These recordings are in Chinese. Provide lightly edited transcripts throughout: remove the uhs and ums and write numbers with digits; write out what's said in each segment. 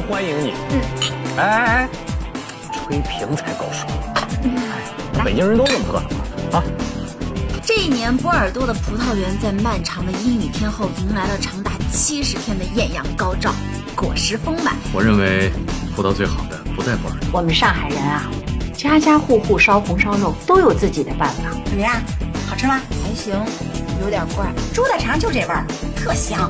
欢迎你。哎，吹瓶才高手。北京人都这么喝的啊。 这一年，波尔多的葡萄园在漫长的阴雨天后，迎来了长达70天的艳阳高照，果实丰满。 我认为，葡萄最好的不在波尔多。 我们上海人啊，家家户户烧红烧肉都有自己的办法。 怎么样？好吃吗？ 还行，有点怪。 猪大肠就这味儿，特香。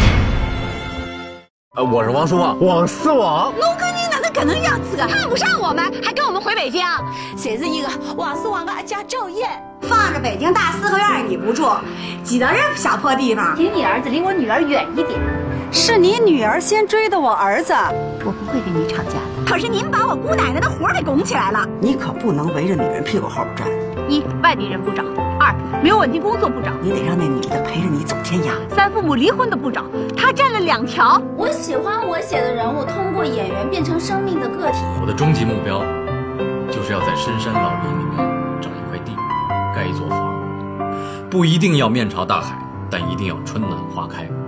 我是王书旺，王四王。 龙哥，你哪能这能样子啊？ 看不上我们，还跟我们回北京？ 谁是一个王四王阿家赵燕？放着北京大四合院你不住，挤到这小破地方。 请你儿子离我女儿远一点。 是你女儿先追的我儿子， 我不会跟你吵架的。 可是您把我姑奶奶的活给拱起来了。你可不能围着女人屁股后边转。 一，外地人不找；二，没有稳定工作不找。 你得让那女的陪着你走天涯。 三，父母离婚的不找，他占了2条。 我喜欢我写的人物通过演员变成生命的个体。 我的终极目标，就是要在深山老林里面找一块地，盖一座房，不一定要面朝大海，但一定要春暖花开。